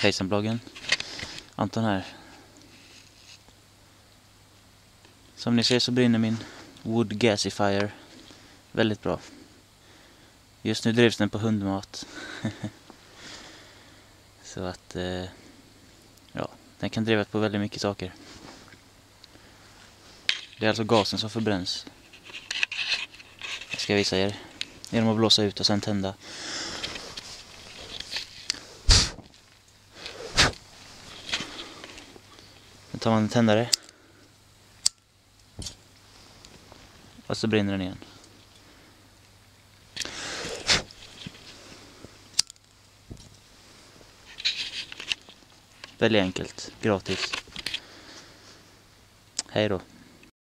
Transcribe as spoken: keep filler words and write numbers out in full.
Hejsan-bloggen. Anton här. Som ni ser så brinner min Wood Gasifier väldigt bra. Just nu drivs den på hundmat. Så att eh, ja, den kan drivas på väldigt mycket saker. Det är alltså gasen som förbränns. Jag ska visa er. Genom att blåsa ut och sen tända. Då tar man en tändare. Och så brinner den igen. Väldigt enkelt. Gratis. Hej då.